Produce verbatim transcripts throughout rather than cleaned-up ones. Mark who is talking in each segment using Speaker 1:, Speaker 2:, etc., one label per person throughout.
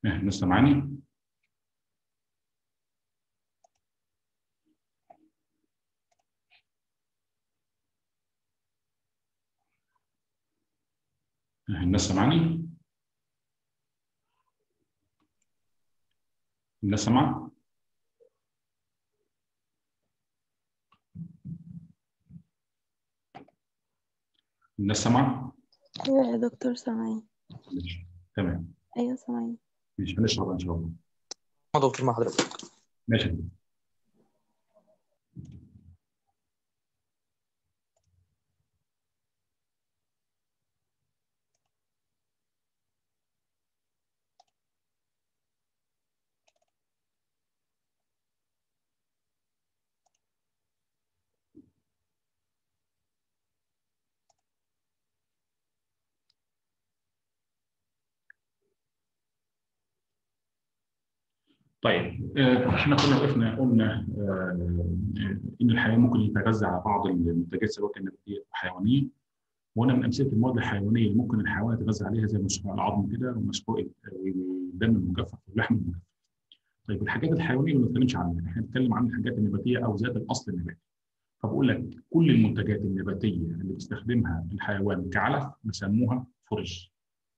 Speaker 1: لسه معاني؟ الناس سامعاني؟ الناس سامعة؟ الناس سامعة؟
Speaker 2: ايوه يا دكتور سامعين.
Speaker 1: ماشي تمام.
Speaker 2: ايوه سامعين.
Speaker 1: ماشي هنشرب ان شاء الله.
Speaker 3: اه دكتور مع حضرتك.
Speaker 1: ماشي. طيب آه، احنا كنا وقفنا قلنا آه، ان الحيوان ممكن يتغذى على بعض المنتجات سواء كانت نباتيه او حيوانيه، وقلنا من امثله المواد الحيوانيه اللي ممكن الحيوان يتغذى عليها زي مسحوق العظم كده ومسحوق الدم المجفف واللحم المجفف. طيب الحاجات الحيوانيه اللي ما بنتكلمش عنها، احنا بنتكلم عن الحاجات النباتيه او ذات الاصل النباتي. فبقول لك كل المنتجات النباتيه اللي بيستخدمها الحيوان كعلف بيسموها فورج.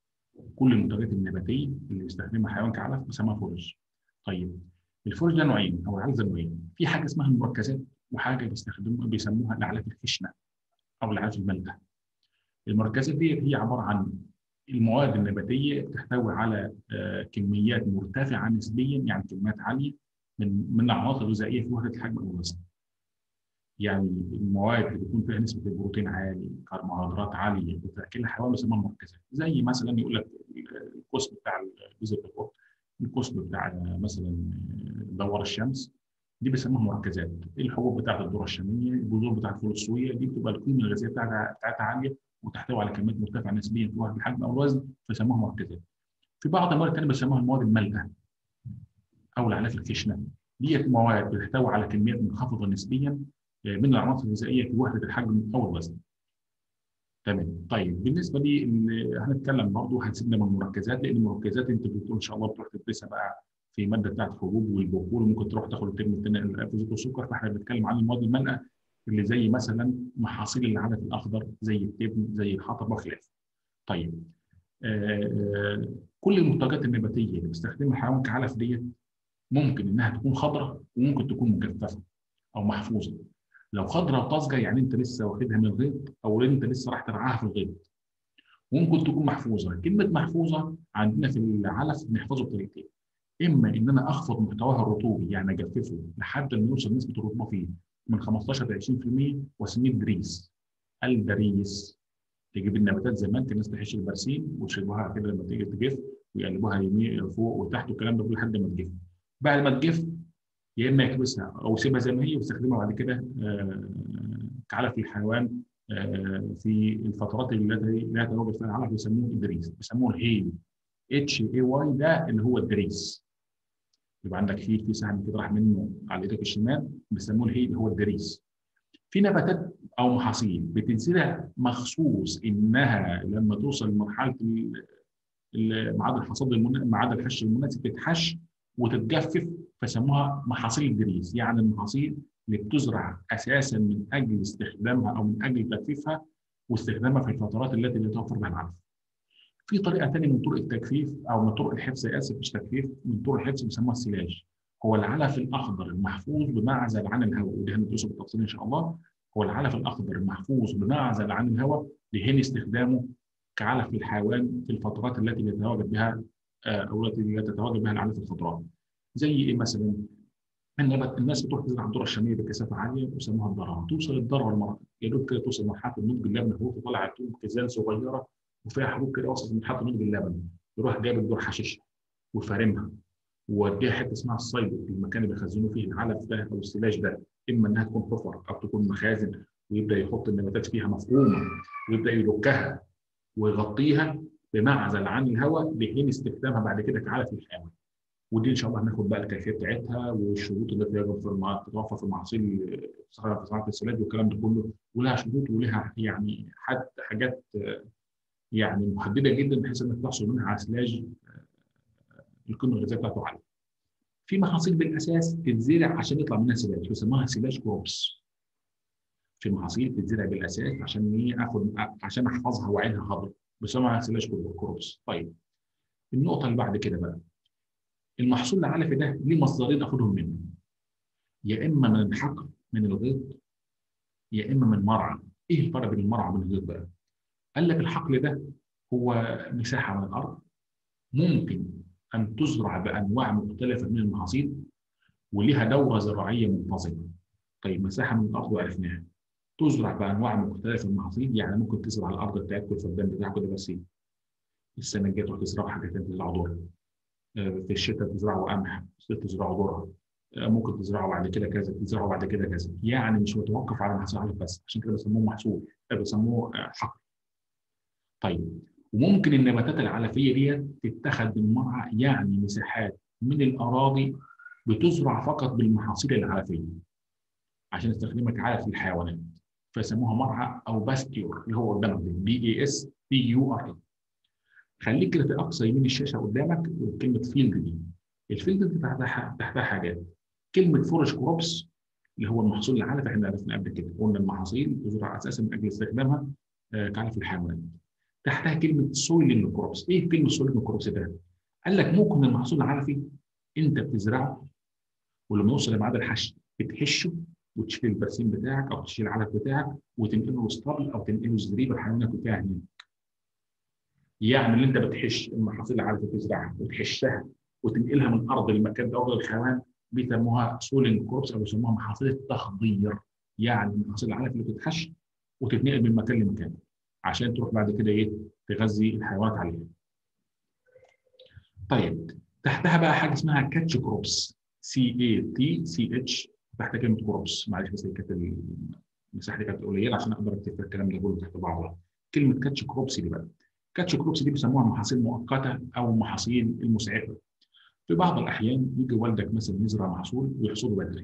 Speaker 1: كل المنتجات النباتيه اللي بيستخدمها الحيوان كعلف بيسموها فورج. طيب الفورج ده نوعين او العلف ده نوعين، في حاجه اسمها المركزات وحاجه بيستخدموها بيسموها الاعلاف الخشنه او الاعلاف المالته. المركزات دي هي عباره عن المواد النباتيه بتحتوي على آه، كميات مرتفعه نسبيا، يعني كميات عاليه من من العناصر الغذائيه في وحده الحجم او الوزن. يعني المواد اللي بيكون فيها نسبه البروتين عالي، كربوهيدرات عاليه، بتاكلها الحيوان بيسموها مركزات، زي مثلا يقول لك القسم بتاع بذره القطن، القسم بتاع مثلا دوار الشمس، دي بيسموها مركزات. الحبوب بتاعت الذره الشاميه، البذور بتاعت الفول الصويا، دي بتبقى القيمه الغذائيه بتاعتها بتاعتها عاليه وتحتوي على كميات مرتفعه نسبيا في وحده الحجم او الوزن، فيسموها مركزات. في بعض المواد الثانيه بيسموها المواد المالئه او العلاف الخشنه. ديت مواد بتحتوي على كميات منخفضه نسبيا من العناصر الغذائيه في وحده الحجم او الوزن. تمام. طيب بالنسبه لي هنتكلم برضه، هنسيبنا من المركزات لان المركزات انت بتقول ان شاء الله بتروح تدرسها بقى في ماده بتاعت الحبوب والبخور، وممكن تروح تاخد الترم الثاني فيزيك والسكر. فاحنا بنتكلم عن المواد المالئه اللي زي مثلا محاصيل العدس الاخضر، زي التبن، زي الحطب وخلافه. طيب آه كل المنتجات النباتيه اللي بيستخدمها الحيوان كعلف ديت ممكن انها تكون خضراء وممكن تكون مجففه او محفوظه. لو خضراء وطازجه يعني انت لسه واخدها من الغيط او انت لسه راح ترعاها في الغيط. ممكن تكون محفوظه. كلمه محفوظه عندنا في العلف بنحفظه بطريقتين: اما ان انا اخفض محتواها الرطوبي يعني اجففه لحد ما يوصل نسبه الرطوبه فيه من خمستاشر ل عشرين في المية واسميه دريس. الدريس تجيب النباتات زمان كان الناس تحش البرسيم وتشربوها كده لما تيجي تجف ويقلبوها يمين فوق وتحت والكلام ده لحد ما تجف. بعد ما تجف يا اما يكبسها او يسيبها زي ما هي ويستخدمها بعد كده كعلف للحيوان في الفترات التي لا يتواجد فيها العلف بيسموه الدريس، بيسموه الهي. اتش اي واي ده اللي هو الدريس. يبقى عندك فيل في سهم كده راح منه على ايدك الشمال بيسموه الهي اللي هو الدريس. في نباتات او محاصيل بتنزرع مخصوص انها لما توصل لمرحله ميعاد الحصاد ميعاد الحش المناسب تتحش وتتجفف، فسموها محاصيل الدريس. يعني المحاصيل اللي بتزرع اساسا من اجل استخدامها او من اجل تجفيفها واستخدامها في الفترات التي لا يتوفر بها العلف. في طريقه ثانيه من طرق التجفيف او من طرق الحفظ، اسف مش تجفيف، من طرق الحفظ بيسموها السلاج. هو العلف الاخضر المحفوظ بمعزل عن الهواء، ودي هندرسه بالتفصيل ان شاء الله. هو العلف الاخضر المحفوظ بمعزل عن الهواء لحين استخدامه كعلف للحيوان في الفترات التي يتواجد بها او التي لا تتواجد بها العلف الخضراء. زي ايه مثلا؟ النبات الناس بتروح تزرع الذره الشاميه بكثافه عاليه ويسموها الذره، توصل الذره المرض يا دوب كده توصل مرحله النضج اللبن، الحبوب تطلع طول كيزان صغيره وفيها حبوب كده وصلت لمرحله نضج اللبن، يروح جايب الذره حشيشها وفارمها ووديها حته اسمها الصيد، المكان اللي بيخزنوا فيه العلف ده او السلاج ده، اما انها تكون حفر او تكون مخازن، ويبدا يحط النباتات فيها مفرومه ويبدا يلكها ويغطيها بمعزل عن الهواء لحين استخدامها بعد كده كعلف للحيوان. ودي ان شاء الله هناخد بقى الكيفيه بتاعتها والشروط التي يجب في تتوفر في المحاصيل في صناعه السلاج والكلام ده كله، ولها شروط ولها يعني حتى حاجات يعني محدده جدا بحيث انك تحصل منها على سلاج القيمه الغذائيه بتاعته عاليه. في محاصيل بالاساس تتزرع عشان يطلع منها سلاج بيسموها سلاج كروبس. في محاصيل تتزرع بالاساس عشان ايه اخد عشان احفظها واعينها خضر بيسموها سلاج كروبس. طيب النقطه اللي بعد كده بقى المحصول العلفي ده ليه مصدرين اخدهم منه، يا اما من الحقل من الغيط يا اما من مرعى. ايه الفرق بين المرعى وبين الغيط بقى؟ قال لك الحقل ده هو مساحه من الارض ممكن ان تزرع بانواع مختلفه من المحاصيل وليها دوره زراعيه منتظمه. طيب مساحه من الارض وعرفناها، تزرع بانواع مختلفه من المحاصيل، يعني ممكن تزرع الارض بتاعتك والفدان بتاعك ده بس السنه الجايه تروح تزرع حاجه ثانيه، تزرع ذره في الشتاء تزرعوا قمح، في الصيف تزرعوا ذره، ممكن تزرعوا بعد كده كذا، تزرعوا بعد كده كذا، يعني مش متوقف على محصول علف بس، عشان كده بيسموه محصول بيسموه حقل. طيب وممكن النباتات العلفيه دي تتخذ من مرعى، يعني مساحات من الاراضي بتزرع فقط بالمحاصيل العلفيه عشان استخدامها كعلف للحيوانات، فيسموها مرعى او باستيور اللي هو قدامك ده بي اي اس بي يو ار اي. خليك كده في اقصى يمين الشاشه قدامك كلمه فيلد دي. الفيلد دي تحتها تحتها حاجات، كلمه فورج كروبس اللي هو المحصول العلفي احنا عرفنا قبل كده، قلنا المحاصيل تزرع اساسا من اجل استخدامها كعلف الحيوانات. تحتها كلمه سويلنج كروبس. ايه كلمه سويلنج كروبس ده؟ قال لك ممكن المحصول العلفي انت بتزرعه ولما يوصل لميعاد الحش بتحشه وتشيل البرسيم بتاعك او تشيل العلف بتاعك وتنقله الاسطبل او تنقله الزريبه الحيوانات اللي فيها هناك. يعني اللي انت بتحش المحاصيل العلفيه تزرعها وتحشها وتنقلها من ارض المكان ده ارض الحيوان بيسموها سولينج كروبس او بيسموها محاصيل التخضير. يعني المحاصيل العلفيه اللي بتتحش وتتنقل من مكان لمكان عشان تروح بعد كده ايه تغذي الحيوانات عليها. طيب تحتها بقى حاجه اسمها كاتش كروبس، سي اي تي سي اتش، تحت كلمه كروبس. معلش بس كانت المساحه دي كانت قليله عشان اقدر اكتب الكلام ده كله تحت بعضها. كلمه كاتش كروبس دي بقى، كاتش كروبس دي بيسموها محاصيل مؤقته او محاصيل المسعفه. في بعض الاحيان يجي والدك مثلا يزرع محصول ويحصده بدري،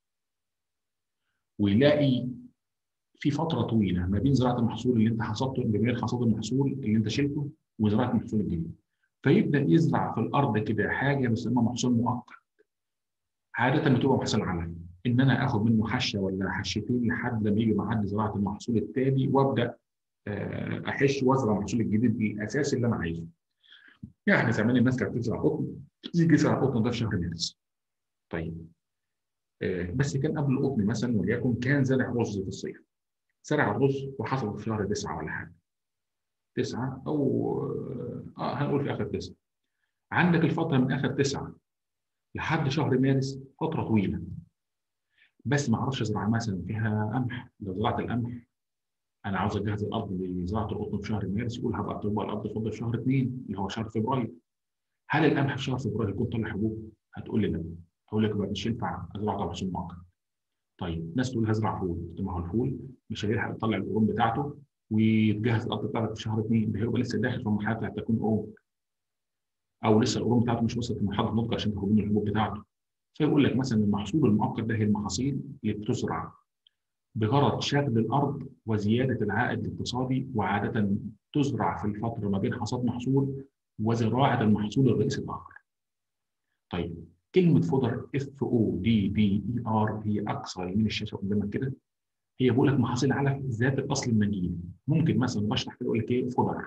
Speaker 1: ويلاقي في فتره طويله ما بين زراعه المحصول اللي انت حصدته ما بين حصاد المحصول اللي انت شلته وزراعه المحصول الجديد، فيبدا يزرع في الارض كده حاجه بيسموها محصول مؤقت. عاده بتبقى محصول علفي، ان انا اخد منه حشه ولا حشتين لحد لما يجي ميعاد زراعه المحصول التالي وابدا احش وازرع المحصول الجديد الاساسي اللي انا عايزه. يعني زمان الناس كانت بتزرع قطن، تيجي تزرع قطن ده في شهر مارس. طيب آه بس كان قبل القطن مثلا وليكن كان زرع رز في الصيف، زرع الرز وحصل في شهر تسعه ولا حاجه، تسعه او اه هنقول في اخر تسعه. عندك الفتره من اخر تسعه لحد شهر مارس فتره طويله، بس ما اعرفش ازرع مثلا فيها قمح. لو زرعت القمح انا عاوز اجهز الارض لزراعه القطن في شهر مارس، يقول هبقى تبقى الارض فاضيه في شهر اثنين اللي هو شهر فبراير. هل القمح في شهر فبراير يكون طالع حبوب؟ هتقول لي لا. اقول لك بقى مش ينفع ازرع طبعا محصول مؤقت. طيب ناس تقول هزرع فول، ما هو الفول مش هيلحق يطلع القرون بتاعته ويتجهز الارض بتاعتك في شهر اثنين، ده هيبقى لسه داخل في مرحله هتكون قرون، او لسه القرون بتاعته مش وصلت لمرحله النضج عشان تاخد منه الحبوب بتاعته. فيقول لك مثلا المحصول المؤقت ده هي المحاصيل اللي بتزرع بغرض شغل الارض وزياده العائد الاقتصادي، وعاده تزرع في الفتره ما بين حصاد محصول وزراعه المحصول الرئيسي الاخر. طيب كلمه فودر اف او دي بي اي ار هي اقصى يمين الشاشه قدامك كده، هي بقول لك محاصيل علف ذات الاصل النجيل. ممكن مثلا بشرح كده اقول لك ايه فودر.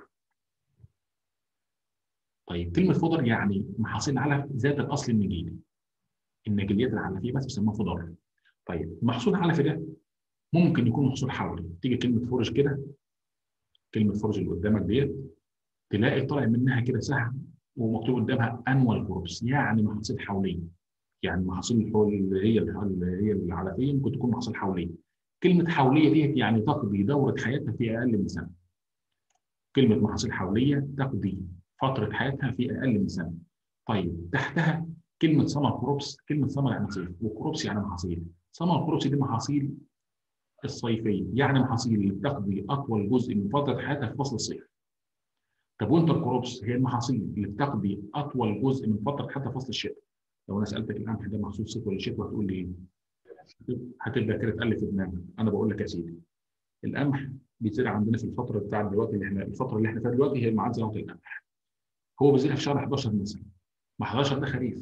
Speaker 1: طيب كلمه فودر يعني محاصيل علف ذات الاصل النجيل، النجيليات العلفيه بس بيسموها فودر. طيب المحصول العلفي ده ممكن يكون محصول حولي، تيجي كلمه فورج كده، كلمه فورج اللي قدامك ديت تلاقي طالع منها كده سهم ومكتوب قدامها انوال كروبس، يعني محاصيل حوليه. يعني محاصيل اللي هي اللي هي العلفيه ممكن تكون محاصيل حوليه. كلمه حوليه ديت يعني تقضي دوره حياتها في اقل من سنه. كلمه محاصيل حوليه تقضي فتره حياتها في اقل من سنه. طيب تحتها كلمه سمر كروبس، كلمه سمر يعني صيف وكروبس يعني محاصيل. سمر كروبس دي محاصيل الصيفيه، يعني محاصيل اللي بتقضي اطول جزء من فتره حياتها في فصل الصيف. طب وينتر كروبس هي المحاصيل اللي بتقضي اطول جزء من فتره حتى فصل الشتاء. لو انا سالتك القمح ده محصول صيف ولا شتاء هتقول لي ايه؟ هتبدا كده تالف في دماغك. انا بقول لك يا سيدي القمح بيتزرع عندنا في الفتره بتاعت دلوقتي اللي احنا الفتره اللي احنا فيها دلوقتي هي ميعاد زراعه القمح. هو بيزرع في شهر حداشر مثلا، ما حداشر ده خريف،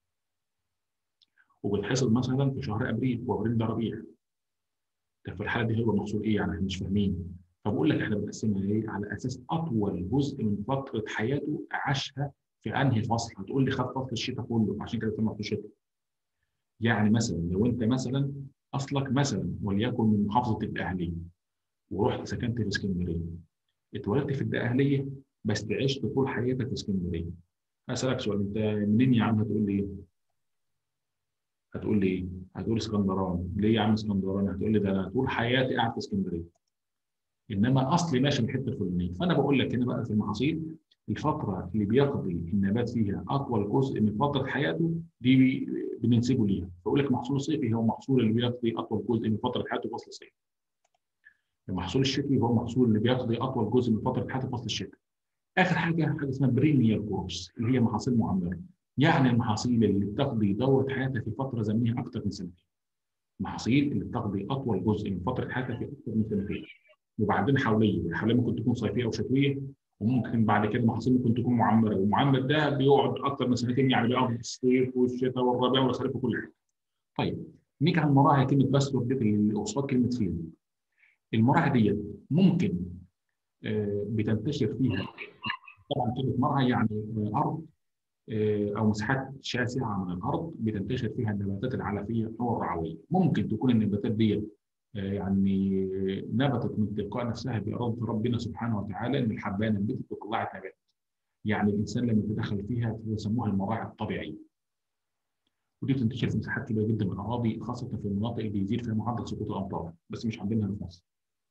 Speaker 1: وبيتحصد مثلا في شهر ابريل، وابريل ده ربيع. طب في الحاله دي هيبقى محصول ايه يعني؟ احنا مش فاهمين. فبقول لك احنا بنقسمها ايه؟ على اساس اطول جزء من فتره حياته عاشها في انهي فصل. هتقول لي خد فصل الشتاء كله، عشان كده سموه الشتاء. يعني مثلا لو انت مثلا اصلك مثلا وليكن من محافظه الاهليه، ورحت سكنت في اسكندريه، اتولدت في الدقهليه بس عشت طول حياتك في اسكندريه. هسألك سؤال، انت منين يا عم؟ هتقول لي ايه؟ هتقول لي ايه؟ هتقول اسكندراني. ليه يا عم اسكندراني؟ هتقول لي ده انا طول حياتي قاعد في اسكندريه، انما اصلي ماشي من الحته الفلانيه. فانا بقول لك هنا بقى في المحاصيل، الفتره اللي بيقضي النبات فيها اطول جزء من فتره حياته دي بننسبه ليها. بقول لك المحصول الصيفي هو المحصول اللي بيقضي اطول جزء من فتره حياته فصل الصيف. المحصول الشتوي هو المحصول اللي بيقضي اطول جزء من فتره حياته فصل الشتاء. اخر حاجه حاجه اسمها برينيال كورس، اللي هي محاصيل معمره. يعني المحاصيل اللي بتقضي دوره حياتها في فتره زمنيه اكثر من سنتين. المحاصيل اللي بتقضي اطول جزء من فتره حياتها في اكثر من سنتين. وبعدين حوليه، الحوليه ممكن تكون صيفيه او شتويه، وممكن بعد كده محاصيل ممكن تكون معمره، والمعمر ده بيقعد اكثر من سنتين، يعني بيقعد الصيف والشتاء والربيع والخريف وكل حاجه. طيب نيجي على المراعي. كلمه باستور دي اللي قصاد كلمه فيلد. المراعي ديت ممكن آه بتنتشر فيها، طبعا كلمه مرعى يعني ارض او مساحات شاسعه من الارض بتنتشر فيها النباتات العلفيه او الرعويه. ممكن تكون النباتات دي يعني نبتت من تلقاء نفسها باراده ربنا سبحانه وتعالى، ان الحبايه نبتت وطلعت نبات. يعني الانسان لما يتدخل فيها بيسموها المراعي الطبيعيه. ودي بتنتشر في مساحات كبيره جدا من الاراضي، خاصه في المناطق اللي بيزيد فيها معدل سقوط الامطار، بس مش عندنا هنا في مصر.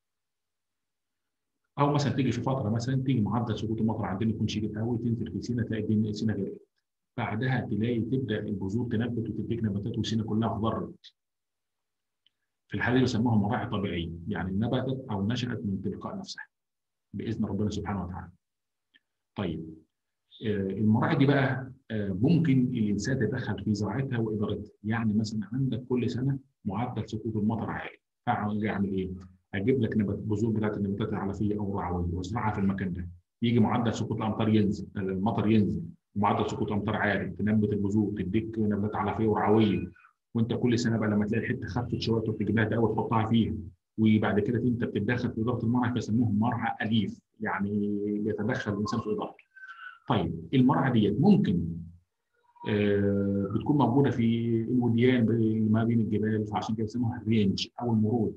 Speaker 1: او مثلا تيجي في فتره مثلا تيجي معدل سقوط المطر عندنا يكون شديد قوي، تنزل في سينا تلاقي سينا غرقت. بعدها تلاقي تبدا البذور تنبت وتديك نباتات، وسينا كلها خضرت. في الحاله دي بيسموها مراعي طبيعيه، يعني نبتت او نشات من تلقاء نفسها باذن ربنا سبحانه وتعالى. طيب آه المراعي دي بقى آه ممكن الانسان يتدخل في زراعتها وادارتها. يعني مثلا عندك كل سنه معدل سقوط المطر عالي، فاعمل ايه؟ اجيب لك نبات بذور بتاعت النباتات العلفيه او الرعويه وازرعها في المكان ده. يجي معدل سقوط الامطار ينزل، المطر ينزل ومعدل سقوط امطار عالي، تنبت البذور تديك نباتات علفيه ورعويه. وانت كل سنه بقى لما تلاقي الحته خفت شويه تروح تجيب لها تقوي تحطها فيها. وبعد كده انت بتتدخل في اداره المرعى، فيسموه مرعى اليف، يعني بيتدخل الانسان في ادارته. طيب المرعى ديت ممكن آه بتكون موجوده في الوديان ما بين الجبال، فعشان كده بيسموها الرينج او المروج.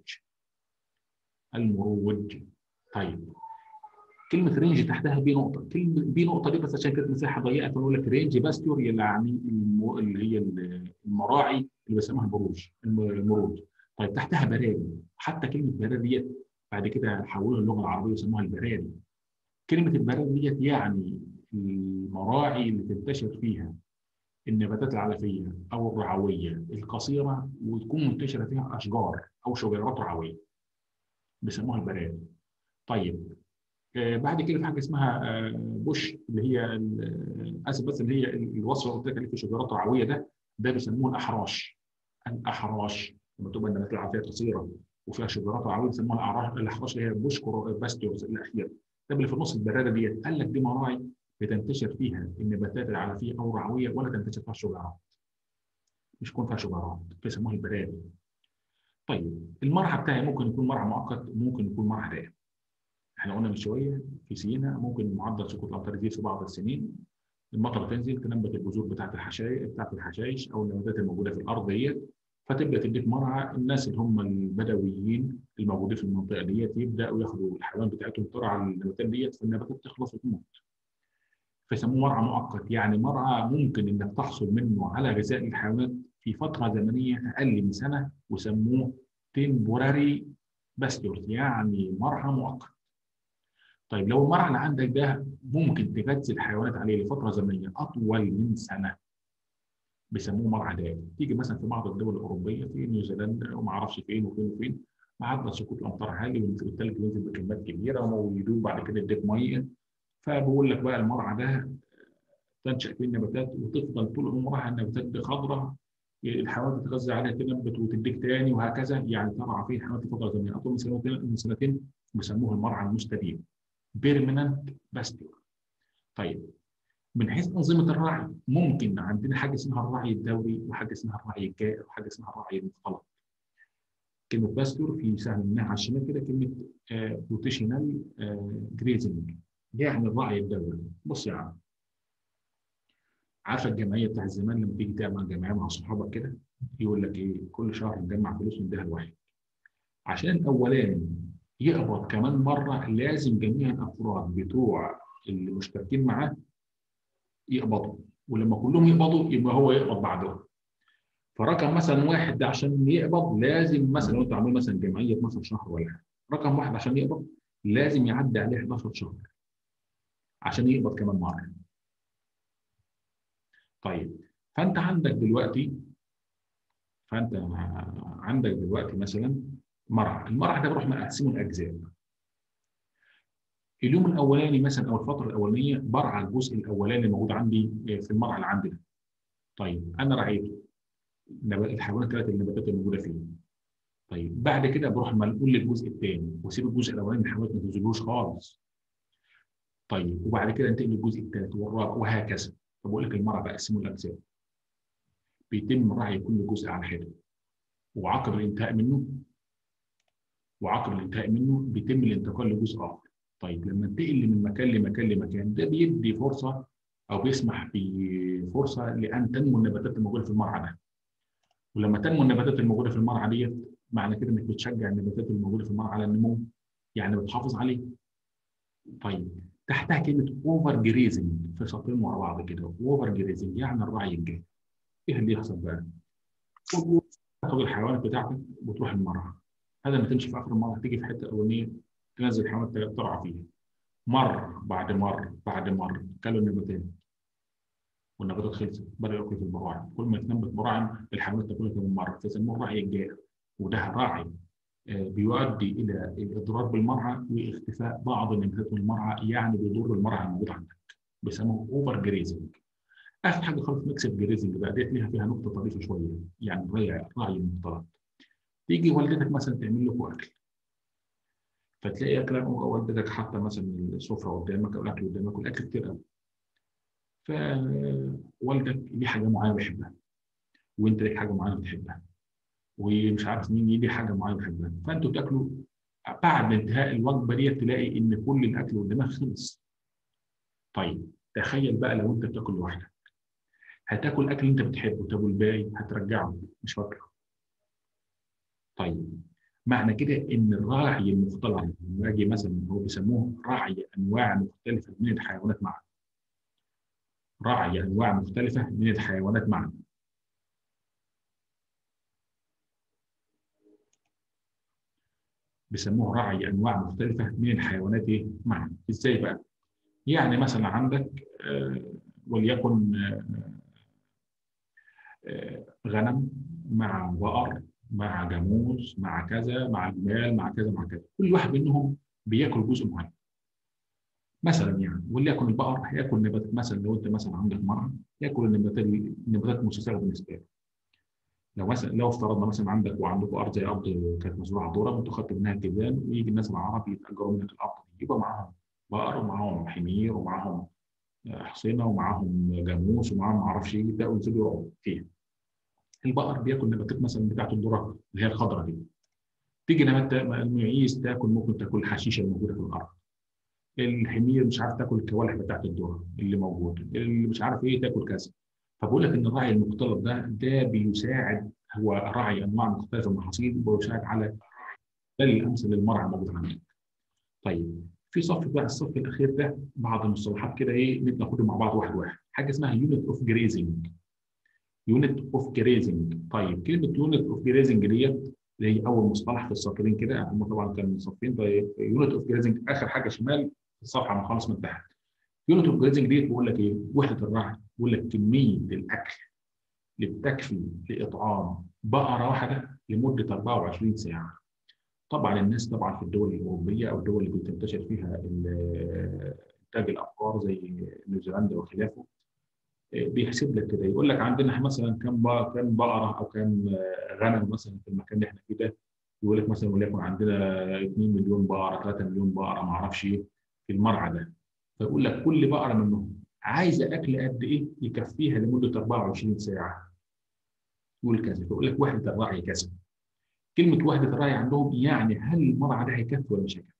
Speaker 1: المروج. طيب كلمه رينج تحتها بي نقطه، كلمه بي نقطه دي بس عشان كانت مساحه ضيقه فنقول لك رينج باستور، يعني اللي هي المراعي اللي بيسموها البروج، المروج. طيب تحتها براري. حتى كلمه براري ديت بعد كده حولوها اللغه العربيه وسموها البراري. كلمه البراري ديت يعني المراعي اللي تنتشر فيها النباتات العلفيه او الرعويه القصيره، وتكون منتشره فيها اشجار او شجيرات رعويه، بيسموها البراري. طيب آه بعد كده في حاجه اسمها آه بوش، اللي هي اسف بس اللي هي الوصف اللي قلت لك عليه في الشجيرات الرعويه ده، ده بيسموه الاحراش. الاحراش لما تبقى النباتات العلفيه قصيره وفيها شجيرات رعويه بيسموها الاحراش. الاحراش اللي هي بوشكور باستورز الاخير. ده اللي في النص البراده ديت قال لك دي مراعي بتنتشر فيها النباتات العلفيه او الرعويه ولا تنتشر فيها الشجيرات، مش يكون فيها شجيرات، بيسموها البراري. طيب المرعى بتاعي ممكن يكون مرعى مؤقت، ممكن يكون مرعى دائم. احنا قلنا من شويه في سينا ممكن معدل سقوط الامطار يزيد في بعض السنين، المطر تنزل تنبت البذور بتاعت الحشائش بتاعت الحشائش او النباتات الموجوده في الارض ديت، فتبدا تديك مرعى. الناس اللي هم البدويين الموجودين في المنطقه ديت يبداوا ياخدوا الحيوان بتاعتهم ترعى النباتات ديت، فالنباتات تخلص وتموت. فيسموه مرعى مؤقت، يعني مرعى ممكن انك تحصل منه على غذاء الحيوانات في فتره زمنيه اقل من سنه، وسموه تمبوراري باستورز، يعني مرعى مؤقت. طيب لو المرعى اللي عندك ده ممكن تغذي الحيوانات عليه لفتره زمنيه اطول من سنه، بيسموه مرعى دائم. تيجي مثلا في بعض الدول الاوروبيه في نيوزيلندا وما اعرفش فين وفين وفين، معدل سقوط الامطار عالي والثلج بينزل بكميات كبيره ويدوب بعد كده يديك ميه. فبقول لك بقى المرعى ده تنشا فيه النباتات وتفضل طول عمرها النباتات دي خضراء، الحيوانات تتغذى عليها تنبت وتديك تاني وهكذا، يعني ترعى فيه الحيوانات فتره زمنيه اطول من سنتين من سنتين بيسموه المرعى المستديم، بيرمننت باستور. طيب من حيث انظمه الرعي ممكن عندنا حاجه اسمها الرعي الدوري وحاجه اسمها الرعي الجائر وحاجه اسمها الرعي المختلط. كلمه باستور في سهم منها على الشمال كده كلمه روتيشنال جريزنج، يعني الرعي الدوري. بص يا عم، عارفه الجمعيه بتاع زمان لما تيجي تعمل جمعيه مع صحابك كده يقول لك ايه؟ كل شهر نجمع فلوس ونديها لواحد. عشان الاولاني يقبض كمان مره لازم جميع الافراد بتوع اللي مشتركين معاه يقبضوا، ولما كلهم يقبضوا يبقى هو يقبض بعدهم. فرقم مثلا واحد ده عشان يقبض لازم مثلا لو انت عامل مثلا جمعيه اتناشر شهر ولا حاجه، رقم واحد عشان يقبض لازم يعدي عليه حداشر شهر عشان يقبض كمان مره. طيب فانت عندك دلوقتي فانت عندك دلوقتي مثلا مرعى، المرعى ده بروح مقسمه لاجزاء. اليوم الاولاني مثلا او الفتره الاولانيه برعى الجزء الاولاني اللي موجود عندي في المرعى اللي عندي ده. طيب انا رعيته الحيوانات الثلاث النباتات الموجوده فيه. طيب بعد كده بروح منقول للجزء الثاني واسيب الجزء الاولاني الحيوانات ما تنزلوش خالص. طيب وبعد كده انتقل للجزء الثالث والرابع وهكذا. فبقول لك المرعى بقسمه لاجزاء، بيتم رعي كل جزء على حده، وعقب الانتهاء منه وعقب الانتهاء منه بيتم الانتقال لجزء اخر. طيب لما انتقل من مكان لمكان لمكان ده بيدي فرصه او بيسمح بفرصه لان تنمو النباتات الموجوده في المرعى ده. ولما تنمو النباتات الموجوده في المرعى ديت معنى كده انك بتشجع النباتات الموجوده في المرعى على النمو، يعني بتحافظ عليه. طيب تحتها كلمه اوفر جريزنج في سطرين ورا بعض كده. اوفر جريزنج يعني الرعي الجاف. ايه اللي يحصل بقى؟ تاخد الحيوانات بتاعتك وتروح المرعى. هذا ما تمشي في اخر المرعى تيجي في حته اولانيه تنزل الحيوانات ترعى فيها. مر بعد مر بعد مر كلوا النباتات والنباتات خلصت بدأوا ياكلوا في البراعم. كل ما تنبت براعم الحيوانات تاكلها كمان مره، فيسموه الرعي الجائر. وده راعي بيؤدي الى الاضرار بالمرعى واختفاء بعض النباتات من المرعى، يعني بيضر المرعى الموجود عندك. بيسموه اوفر جريزنج. اخر حاجه خالص ميكسد جريزنج بقى، ديت ليها فيها نقطه طريفه شويه، يعني الرعي الرعي المختلط. تيجي والدتك مثلا تعمل لكم اكل، فتلاقي اكل والدتك حاطه مثلا السفره قدامك او الاكل قدامك والاكل كتير قوي. فوالدك ليه حاجه معينه بيحبها وانت ليك حاجه معينه بتحبها ومش عارف مين ليه حاجه معينه بيحبها، فانتوا تاكلوا. بعد انتهاء الوجبه دي تلاقي ان كل الاكل قدامك خلص. طيب تخيل بقى لو انت بتاكل لوحدك، هتاكل الاكل اللي انت بتحبه، طب والباقي هترجعه مش فاكره. طيب معنى كده ان الراعي المختلط لما اجي مثلا هو بيسموه رعي انواع مختلفه من الحيوانات معا. رعي انواع مختلفه من الحيوانات معا. بيسموه رعي انواع مختلفه من الحيوانات ايه معا. ازاي بقى؟ يعني مثلا عندك آه وليكن آه آه غنم مع بقر مع جاموس مع كذا مع جمال مع كذا مع كذا، كل واحد منهم بياكل جزء معين. مثلا يعني وليكن البقر هياكل نباتات، مثلا لو انت مثلا عندك مرعى ياكل النباتات النباتات مسلسله بالنسبه له. لو مثلا لو افترضنا مثلا عندك وعندكم ارض زي ارض كانت مزروعه ذره وانتوا خدتوا منها الجبال، ويجي الناس العرب يتاجروا منك الارض دي، يبقى معاهم بقر ومعاهم حمير ومعاهم حصينه ومعاهم جاموس ومعاهم ما اعرفش ايه، يبداوا ينزلوا يقعدوا فيها. البقر بياكل نباتات مثلا بتاعت الذره اللي هي الخضراء دي. تيجي نبات المعيز تاكل ممكن تاكل الحشيشه الموجوده في الارض. الحمير مش عارف تاكل الكوالح بتاعت الذره اللي موجوده، اللي مش عارف ايه تاكل كذا. فبقول لك ان الرعي المختلط ده ده بيساعد، هو رعي انواع مختلفه من المحاصيل ويساعد على الامثل للمرعى الموجود عندك. طيب في صف بقى الصف الاخير ده بعض المصطلحات كده ايه ناخدهم مع بعض واحد واحد. حاجه اسمها يونت اوف جريزنج. يونت اوف جريزنج. طيب كلمه يونت اوف جريزنج ديت اللي هي اول مصطلح في السطرين كده، هم طبعا كانوا صفين. طيب يونت اوف جريزنج اخر حاجه شمال الصفحه من خالص من تحت. يونت اوف جريزنج ديت بيقول لك ايه؟ وحده الرعي. بيقول لك كميه الاكل اللي بتكفي لاطعام بقره واحده لمده اربعه وعشرين ساعه. طبعا الناس طبعا في الدول الاوروبيه او الدول اللي بتنتشر فيها انتاج الابقار زي نيوزيلندا وخلافه، بيحسب لك كده يقول لك عندنا مثلا كم بقره كم بقره او كم غنم مثلا في المكان اللي احنا فيه ده. يقول لك مثلا وليكن عندنا اتنين مليون بقره ثلاثه مليون بقره ما اعرفش ايه في المرعى ده. فيقول لك كل بقره منهم عايزه اكل قد ايه يكفيها لمده أربعة وعشرين ساعه. يقول كذا، فيقول لك وحده الرعي كذا. كلمه وحده الرعي عندهم يعني هل المرعى ده هيكفي ولا مش هيكفي؟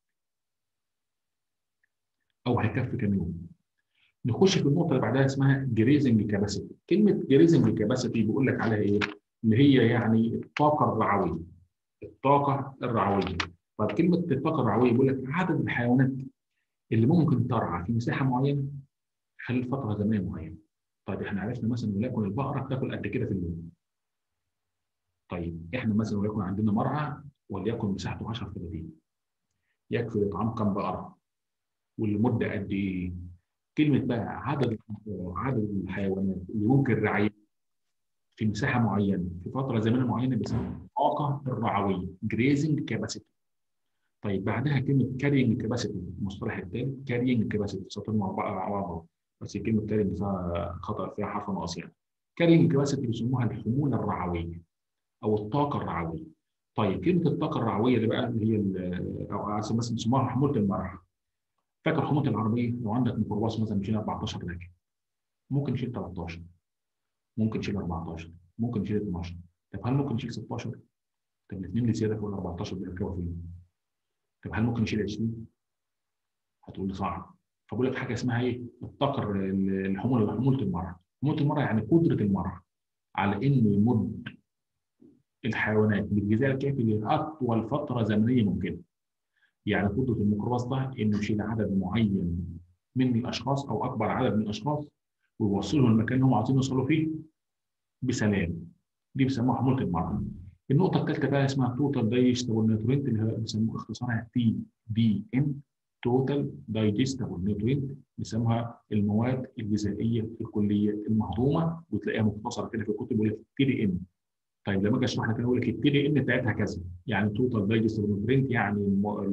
Speaker 1: او هيكفي كام يوم؟ نخش في النقطه اللي بعدها اسمها جريزنج كاباسيتي. كلمه جريزنج كاباسيتي بيقول لك عليها ايه؟ اللي هي يعني الطاقه الرعويه. الطاقه الرعويه. طب كلمه الطاقه الرعويه بيقول لك عدد الحيوانات اللي ممكن ترعى في مساحه معينه خلال فتره زمنيه معينه. طيب احنا عرفنا مثلا وليكن البقره بتاكل قد كده في اليوم. طيب احنا مثلا وليكن عندنا مرعى وليكن مساحته عشرة فدادين. يكفي لإطعام كام بقره؟ والمده قد ايه؟ كلمه بقى عدد عدد الحيوانات اللي ممكن رعاية في مساحه معينه في فتره زمنيه معينه باسمها الطاقه الرعويه جريزنج كاباسيتي. طيب بعدها كلمه كارينج كاباسيتي، المصطلح الثالث كارينج كاباسيتي، سطر مع بعض بس الكلمه الثالث فيها خطا، فيها حرف ناقص يعني. كارينج كاباسيتي بيسموها الحموله الرعويه او الطاقه الرعويه. طيب كلمه الطاقه الرعويه دي بقى اللي هي او مثلا بيسموها حموله المرعى. فاكر حموله العربيه؟ لو عندك ميكروباص مثلا بيشيل أربعتاشر راكب، ممكن يشيل تلتاشر، ممكن يشيل أربعتاشر، ممكن يشيل اتناشر. طب هل ممكن يشيل ستاشر؟ طب الاثنين اللي زياده فوق ال أربعتاشر بيركبوا فين؟ طب هل ممكن يشيل عشرين؟ هتقول لي صعب. فبقول لك حاجه اسمها ايه؟ الطاقه الحموله حموله المرعى. حموله المرعى يعني قدره المرعى على انه يمد الحيوانات بالغذاء الكافي لاطول فتره زمنيه ممكنه. يعني قدره الميكروباص ده انه يشيل عدد معين من الاشخاص او اكبر عدد من الاشخاص ويوصلهم المكان اللي هم عايزين يوصلوا فيه بسلام. دي بيسموها حموله المرعى. النقطه الثالثه بقى اسمها توتال دايجستبل نيوترينت اللي هي بيسموها اختصارها تي دي ام. توتال دايجستبل نيوترينت بيسموها المواد الغذائيه الكليه المهضومه، وتلاقيها مختصره كده في الكتب يقول لك تي دي ام. طيب لما اجي اشرح لك اقول لك التي دي ام بتاعتها كذا. يعني توتال دايجستبل نيوترينت يعني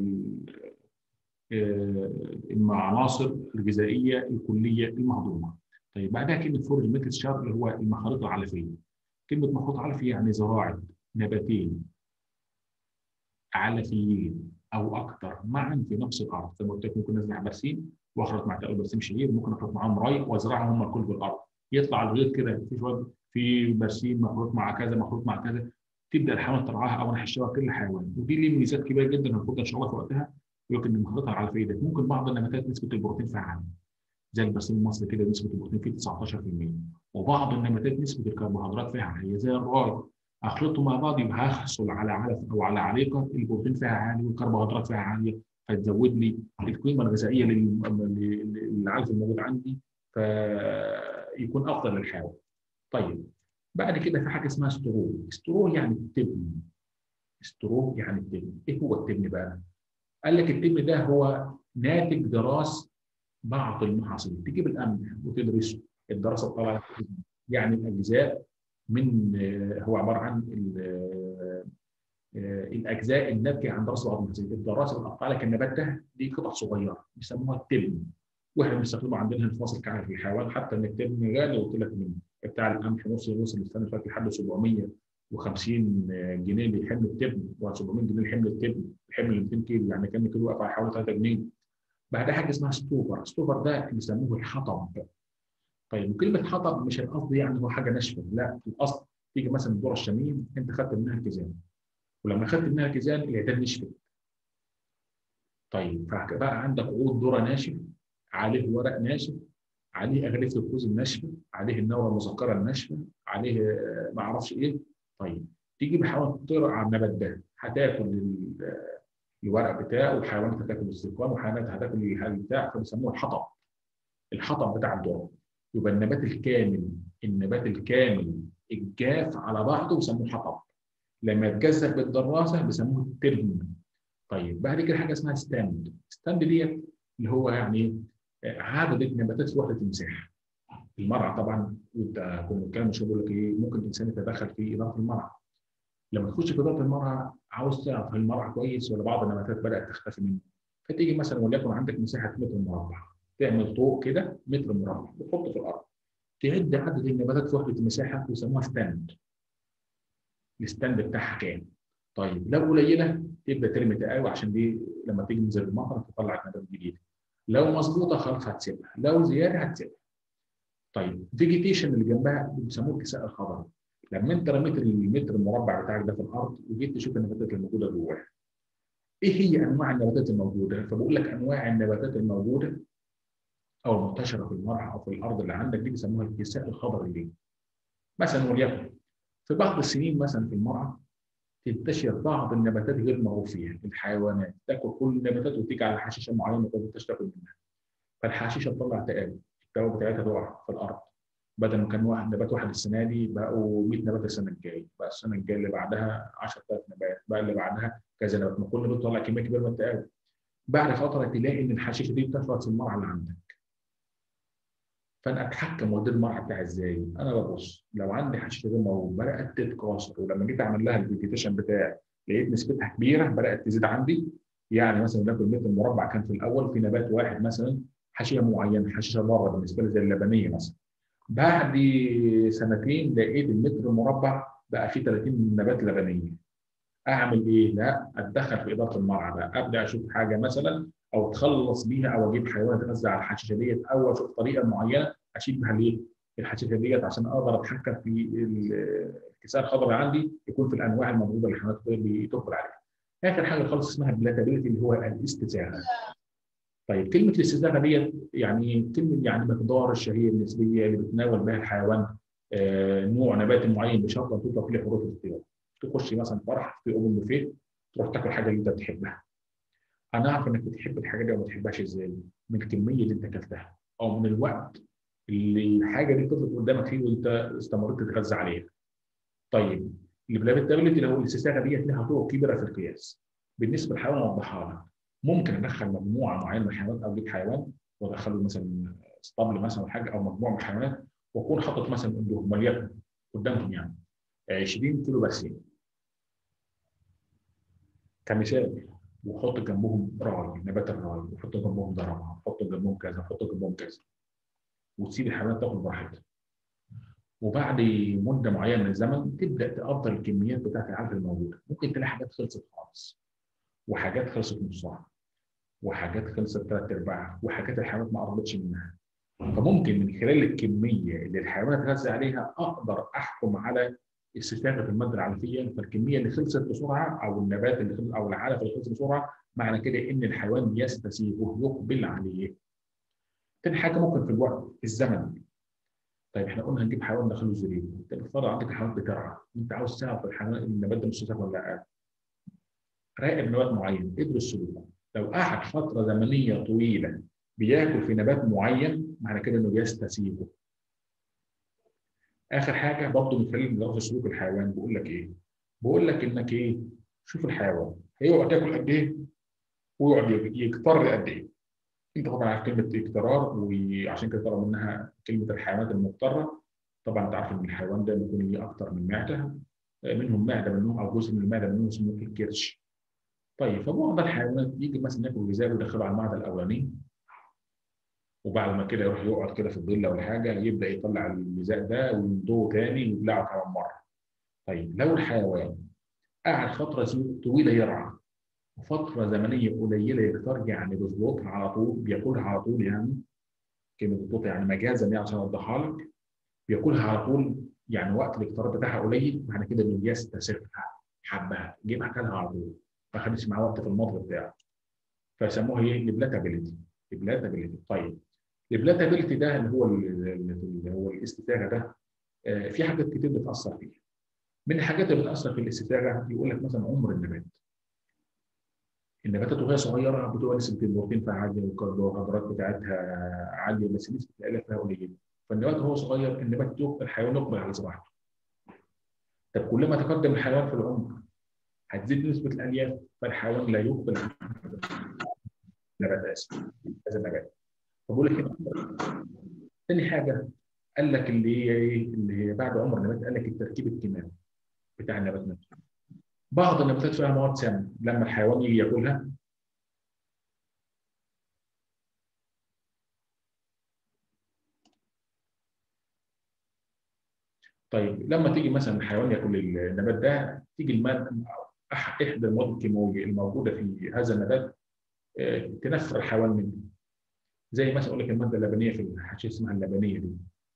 Speaker 1: العناصر الغذائيه الكليه المهضومه. طيب بعدها كلمه فورج ميكستشر اللي هو المخالط العلفيه. كلمه مخلوط علفي يعني زراعه نباتين علفيين او اكثر معا في نفس الارض. زي ما قلت لك ممكن ازرع برسيم واخلط مع تقل برسيم شعير، ممكن اخلط معاهم ري وازرعهم هم الكل في الارض، يطلع الغيط كده في شويه في برسيم مخلوط مع كذا مخلوط مع كذا، تبدا الحيوان ترعاها او نحشها كل حيوان. ودي ليه ميزات كبيره جدا هناخدها ان شاء الله في وقتها. يمكن المخلوطات العلفيه ده ممكن بعض النباتات نسبه البروتين فيها عاليه زي البرسيم المصري كده نسبه البروتين فيه تسعتاشر في المية، وبعض النباتات نسبه الكربوهيدرات فيها عاليه زي الراي. اخلطهم مع بعض يبقى هحصل على علف او على عليقه البروتين فيها عالي والكربوهيدرات فيها عاليه، فتزود لي القيمه الغذائيه للعلف الموجود عندي فيكون افضل للحيوان. طيب بعد كده في حاجه اسمها سترو. سترو يعني التبن. سترو يعني التبن. ايه هو التبن بقى؟ قال لك التبن ده هو ناتج دراسه بعض المحاصيل. تجيب القمح وتدرسه، الدراسه طبعا يعني الاجزاء من هو عباره عن الاجزاء الناتجه عن دراسه بعض المحاصيل. الدراسه بتقطع لك النبات ده دي قطع صغيره بيسموها التبن، واحنا بنستخدمه عندنا هنا في مصر كعلف في الحيوان. حتى ان التبن غالي قلت لك منه بتاع القمح وصل وصل السنه اللي فاتت لحد سبعمية وخمسين جنيه لحمل التبن و700 جنيه لحمل التبن. الحمل ميتين كيلو يعني كام كيلو واقف على حوالي تلاتة جنيه. بعد حاجه اسمها ستوفر. ستوفر ده بيسموه الحطب. طيب وكلمه حطب مش القصد يعني هو حاجه ناشفه، لا الاصل تيجي مثلا الذره الشميم انت خدت منها الكيزان، ولما خدت منها الكيزان العيدان نشفت. طيب فبقى عندك عود ذره ناشف عليه ورق ناشف عليه اغلفه الكوز الناشفه عليه النوره المسكره الناشفه عليه ما اعرفش ايه. طيب تيجي بحاول تقرا على النبات ده هتاكل الورق بتاعه والحيوانات هتاكل السيقان وحيوانات هتاكل البتاع، فبيسموه الحطب. الحطب بتاع الذره. يبقى النبات الكامل النبات الكامل الجاف على بعضه بيسموه حطب. لما يتجزأ بالدراسه بيسموه الترم. طيب بعد كده حاجه اسمها ستاند. ستاند دي اللي هو يعني عدد النباتات في وحده المساحه. المرعى طبعا وانت كنا بنتكلم مش بقول لك ايه ممكن الانسان يتدخل في اداره المرعى. لما تخش في اداره المرعى عاوز تعرف هل المرعى كويس ولا بعض النباتات بدات تختفي منه. فتيجي مثلا وليكن عندك مساحه متر مربع، تعمل طوق كده متر مربع وتحطه في الارض، تعد عدد النباتات في وحده المساحه ويسموها ستاند. الستاند بتاعها كام؟ طيب لو قليله تبدا ترمي تقاوي عشان دي لما تيجي تنزل المطر تطلع نبات جديد. لو مظبوطه خلاص هتسيبها، لو زياده هتسيبها. طيب فيجيتيشن اللي جنبها بيسموه الكساء الخضري. لما انت رميت المتر المربع بتاعك ده في الارض وجيت تشوف النباتات الموجوده جواه، ايه هي انواع النباتات الموجوده؟ فبقول لك انواع النباتات الموجوده او المنتشره في المرعى او في الارض اللي عندك دي بيسموها الكساء الخضري دي. مثلا وليكن في بعض السنين مثلا في المرعى تنتشر بعض النباتات غير مرغوب فيها، الحيوانات تاكل كل النباتات وتيجي على حشيشه معينه ما تقدرش تاكل منها. فالحشيشه تطلع تقابل، التوابل بتاعتها تقع في الارض. بدل ما كان واحد نبات واحد السنه دي بقوا مية نبات السنه الجايه، بقى السنه الجايه اللي بعدها عشرة آلاف نبات، بقى اللي بعدها كذا نبات، ما كل نبات طلع كميه كبيره من التقابل. بعد فتره تلاقي ان الحشيشه دي بتفرط في المرعى اللي عندك. فانا اتحكم وادير المرعى بتاعي ازاي؟ انا ببص لو عندي حشيشه غير موجوده بدات تتكاثر، ولما جيت اعمل لها الفيجيتيشن بتاعي لقيت نسبتها كبيره بدات تزيد عندي. يعني مثلا ناكل متر مربع كان في الاول في نبات واحد مثلا حشيه معينه، حشيشه بره بالنسبه لي زي اللبنيه مثلا. بعد سنتين لقيت المتر المربع بقى فيه ثلاثين نبات لبنيه. اعمل ايه؟ لا اتدخل في اداره المرعى بقى، ابدا اشوف حاجه مثلا او اتخلص بيها او اجيب حيوان يتغذى على الحشيشه ديت او اشوف طريقه معينه اشيل بها الايه؟ الحشيشه ديت عشان اقدر اتحكم في الكساء الخضراء عندي يكون في الانواع الموجوده اللي الحيوانات بتقبل عليها. اخر حاجه خالص اسمها بلاتابيلتي اللي هو الاستزاغه. طيب كلمه الاستزاغه ديت يعني كلمه يعني مقدار الشهيه النسبيه اللي بتناول بها الحيوان آه نوع نبات معين بشرط ان تطلق فيه حروف الاختيار. تخش مثلا فرح في اوبن بوفيه تروح تاكل حاجه اللي انت بتحبها. انا اعرف انك بتحب الحاجه دي وما بتحبهاش ازاي؟ من الكميه اللي انت اكلتها او من الوقت اللي الحاجه دي فضلت قدامك فيه وانت استمريت تتغذى عليها. طيب البلاتابيلتي اللي هو الاستزاغه ديت لها طرق كبيره في القياس. بالنسبه للحيوان اوضحها لك. ممكن ادخل مجموعه معينه من الحيوانات او اجيب حيوان وادخله مثلا اسطبل مثلا او حاجه او مجموعه من الحيوانات واكون حاطط مثلا عندهم وليكن قدامهم يعني عشرين كيلو برسيم كمثال، وحط جنبهم راي نبات الراي، وحط جنبهم ضربه، وحط جنبهم كذا، وحط جنبهم كذا، وتسيب الحيوانات تاكل براحتها. وبعد مده معينه من الزمن تبدا تقدر الكميات بتاعت العلف الموجوده. ممكن تلاقي حاجات خلصت خالص، وحاجات خلصت نصها، وحاجات خلصت ثلاث ارباعها، وحاجات الحيوانات ما قربتش منها. فممكن من خلال الكميه اللي الحيوانات اتغذى عليها اقدر احكم على استفاده الماده العلفيه. فالكميه اللي خلصت بسرعه او النبات اللي خلص او العلف اللي خلص بسرعه معنى كده ان الحيوان يستسيغه يقبل عليه. تاني حاجه ممكن في الوقت الزمن. طيب احنا قلنا هنجيب حيوان ندخله الزريبه، انت بتفرض عندك حيوان بترعى، انت عاوز تعرف الحيوان النبات ده مستساغ ولا لا. راقب نبات معين، ادرس سلوكه. لو قعد فتره زمنيه طويله بياكل في نبات معين معنى كده انه يستسيغه. اخر حاجه برضه من خلال دراسه سلوك الحيوان بقول لك ايه؟ بقول لك انك ايه؟ شوف الحيوان هيقعد ياكل قد ايه ويقعد يكتر قد ايه. انت طبعا عارف كلمه اكترار وعشان كده طلع منها كلمه الحيوانات المضطره. طبعا انت عارف ان الحيوان ده بيكون ليه اكتر من معده، منهم معده منهم او جزء من المعده منهم اسمه الكرش. طيب فبعض الحيوانات يجي مثلا ياكل غذاء ويدخله على المعده الاولاني، وبعد ما كده يروح يقعد كده في الظل ولا حاجه يبدا يطلع الغذاء ده ويمضغه تاني ويبلعه كمان مره. طيب لو الحيوان قعد فتره طويله يرعى وفتره زمنيه قليله يكتر يعني بيظبطها على طول بياكلها على طول، يعني كلمه بيظبطها يعني مجازا يعني عشان اوضحها لك، بياكلها على طول يعني وقت الاكترار بتاعها قليل معنى كده انه يستسيغها حبها جيبها كلها على طول ما خدش معاه وقت في المضغ بتاعه. فسموها ايه؟ البلاتابيلتي. البلاتابيلتي. طيب البلاتابيلتي ده اللي هو اللي هو الاستزاغه ده آه في حاجات كتير بتاثر فيه. من الحاجات اللي بتاثر في الاستزاغه يقول لك مثلا عمر النبات. النباتات وهي صغيره بتبقى نسبه البروتين فيها عاليه والكربوهيدرات بتاعتها عاليه بس نسبه الالياف فيها قليله. فالنبات وهو صغير النبات الحيوان يقبل على زراعته. طب كلما تقدم الحيوان في العمر هتزيد نسبه الالياف فالحيوان لا يقبل على نبات اسف هذا النبات. فبقول لك ثاني حاجه قال لك اللي هي ايه؟ اللي هي بعد عمر النبات قال لك التركيب الكيماوي بتاع النبات نفسه. بعض النباتات فيها مواد سامه لما الحيوان يجي ياكلها طيب لما تيجي مثلا الحيوان ياكل النبات ده تيجي الماده احدى المواد الكيماويه الموجوده في هذا النبات تنفر الحيوان منه. زي مثلا اقول لك الماده اللبنيه في الحشيش اسمها اللبنيه دي.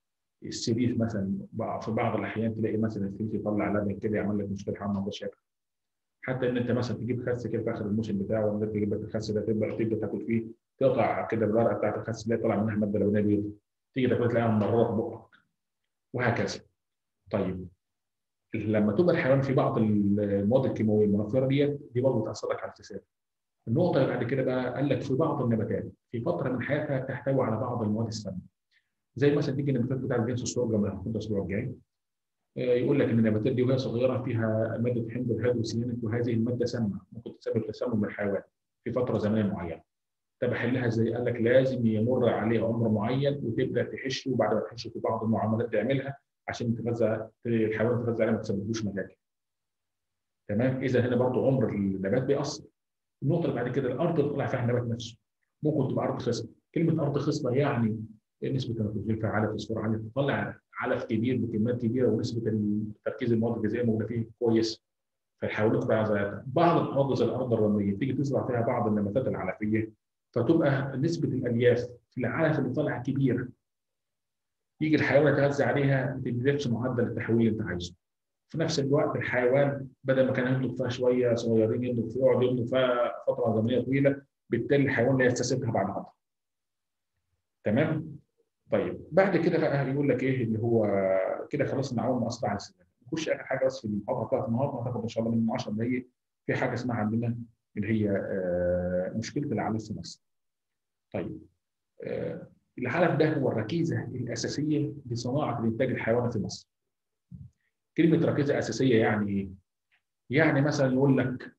Speaker 1: السرير مثلا في بعض الاحيان تلاقي مثلا السرير يطلع لبن كده يعمل لك مشكله حمى مباشره. حتى ان انت مثلا تجيب خس كده في اخر الموسم بتاعه، ولا تجيب لك الخس ده تبدا تبدا تاكل فيه، تقطع كده بالورقه بتاعت الخس ده يطلع منها ماده لبنيه بيضاء، تيجي تاكل تلاقيها مرات بقك وهكذا. طيب لما تبقى الحيوان في بعض المواد الكيماويه المنفره ديت دي برضه بتاثر لك على الاكتساب. النقطه اللي بعد كده بقى قال لك في بعض النباتات في فتره من حياتها تحتوي على بعض المواد السامه. زي مثلا تيجي النباتات بتاع الجنس السورجم اللي هناخدها الاسبوع الجاي، يقول لك ان النباتات دي وهي صغيره فيها ماده حمض الهيدروسيانيك، وهذه الماده سامه ممكن تسبب تسمم الحيوان في فتره زمنيه معينه. طب احلها ازاي؟ قال لك لازم يمر عليه عمر معين وتبدا تحشه، وبعد ما تحشه في بعض المعاملات تعملها عشان تغذى الحيوان، تغذى عليه ما تسببلوش مشاكل. تمام؟ اذا هنا برضه عمر النبات بيأثر. النقطه اللي بعد كده الارض اللي طلع فيها النبات نفسه ممكن تبقى ارض خصبه. كلمه ارض خصبه يعني نسبه النيتروجين فيها عاليه، فوسفور عاليه، تطلع علف كبير بكميات كبيره، ونسبه تركيز المواد الغذائيه الموجوده فيه كويس. فالحيوانات بقى زي بعض الارض زي الارض الرمليه تيجي تزرع فيها بعض النباتات العلفيه، فتبقى نسبه الالياف في العلف اللي طالعه كبيره، يجي الحيوان يتغذى عليها ما تديلكش معدل التحويل اللي انت عايزه. في نفس الوقت الحيوان بدل ما كان ينضج فيها شويه صغيرين ينضج فيها يقعد ينضج فيها فتره زمنيه طويله، بالتالي الحيوان لا يستسيغها بعد فتره. تمام؟ طيب بعد كده بقى بيقول لك ايه اللي هو كده خلاص نعوم مؤثر على السلامه. نخش اخر حاجه بس في المحاضره بتاعت النهارده، هتاخد ان شاء الله من عشرة دقائق في حاجه اسمها عندنا اللي هي آه مشكله العلف في مصر. طيب آه العلف ده هو الركيزه الاساسيه لصناعه الانتاج الحيواني في مصر. كلمه ركيزه اساسيه يعني ايه؟ يعني مثلا يقول لك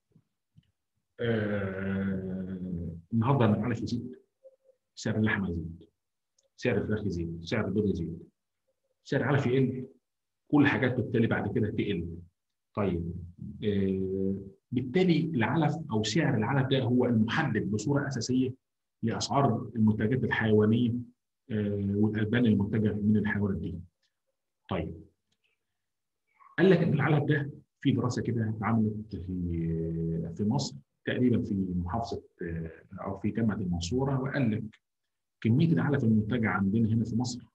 Speaker 1: آه النهارده لما العلف يزيد سعر اللحمه يزيد، سعر الفراخ يزيد، سعر البيض يزيد، سعر العلف يقل، كل حاجات بالتالي بعد كده تقل. طيب آه بالتالي العلف او سعر العلف ده هو المحدد بصوره اساسيه لاسعار المنتجات الحيوانيه آه والالبان المنتجه من الحيوانات دي. طيب قال لك ان العلف ده في دراسه كده اتعملت في في مصر تقريبا في محافظه آه او في جامعه المنصوره، وقال لك كميه العلف المنتجه عندنا هنا في مصر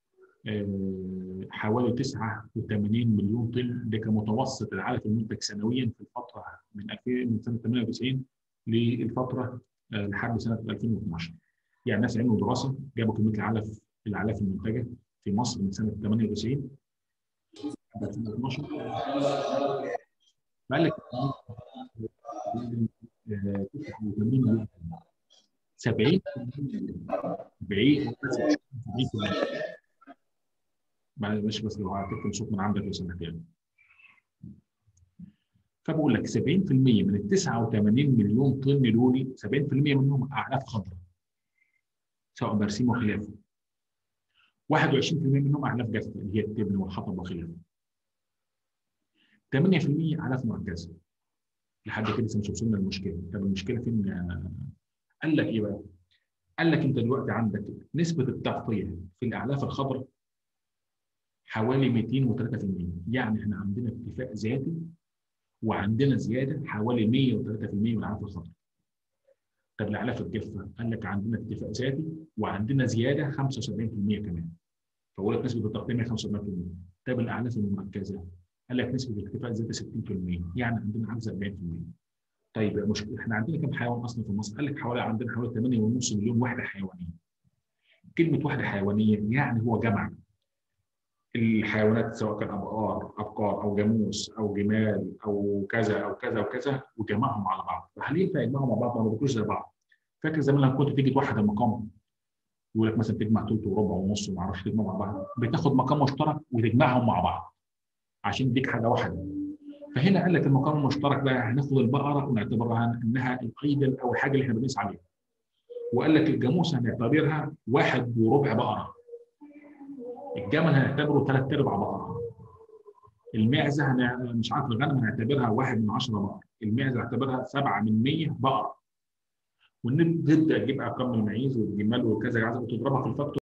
Speaker 1: حوالي تسعة وثمانين مليون طن، ده كمتوسط العلف المنتج سنويا في الفتره من ألفين من سنه ثمانية وتسعين للفتره لحد سنه ألفين واثناشر. يعني ناس عملوا دراسه جابوا كميه العلف الاعلاف المنتجه في مصر من سنه ثمانية وتسعين لحد ألفين واثناشر، فقال لك تسعة وثمانين مليون، سبعين بالمية سبعين بالمية معلش بس لو هتكتب صوت من عندك لو سمحت يعني. فبقول لك سبعين بالمية من ال تسعة وثمانين مليون طن دول سبعين بالمية منهم اعلاف خضراء سواء برسيم وخلافه. واحد وعشرين بالمية منهم اعلاف جافه اللي هي التبن والحطب وخلافه. ثمانية بالمية اعلاف مركزه. لحد كده مش وصلنا للمشكله. طب المشكله فين؟ قال لك ايه بقى؟ قال لك انت دلوقتي عندك نسبه التغطيه في الاعلاف الخضراء حوالي مئتين وثلاثة بالمية، يعني احنا عندنا اكتفاء ذاتي وعندنا زياده حوالي مئة وثلاثة بالمية من الاعلاف الخضراء. طب الاعلاف الجافه قال لك عندنا اكتفاء ذاتي وعندنا زياده خمسة وسبعين بالمية كمان. فبقول لك نسبه التغطيه خمسة وسبعين بالمية. طب الاعلاف المركزه قال لك نسبه الاكتفاء الذاتي ستين بالمية، يعني عندنا عجز أربعين بالمية. طيب مشكله احنا عندنا كم حيوان اصلا في مصر؟ قال لك حوالي عندنا حوالي ثمانية ونص مليون وحده حيوانيه. كلمه وحده حيوانيه يعني هو جمع الحيوانات سواء كان ابقار ابقار او جاموس او جمال او كذا او كذا وكذا وجمعهم على بعض. فهل ينفع يجمعهم مع بعض؟ ما بيكونوش زي بعض. فاكر زمان لما كنت تيجي توحد المقام يقول لك مثلا تجمع ثلث وربع ونص وما اعرفش تجمعهم مع بعض، بتاخد مقام مشترك وتجمعهم مع بعض عشان يديك حاجه واحده. فهنا قال لك المقام المشترك بقى هناخد البقره ونعتبرها انها الايدل او الحاجه اللي احنا بنقيس عليها. وقال لك الجاموس هنعتبرها واحد وربع بقره. الجمل هنعتبره ثلاث ارباع بقره. المعزه هنع... مش عارف الغنم هنعتبرها واحد من عشرة بقر. المعزه هنعتبرها سبعة من مية بقره. ونبدا تجيب ارقام المعيز والجمال وكذا وتضربها في الفاكتور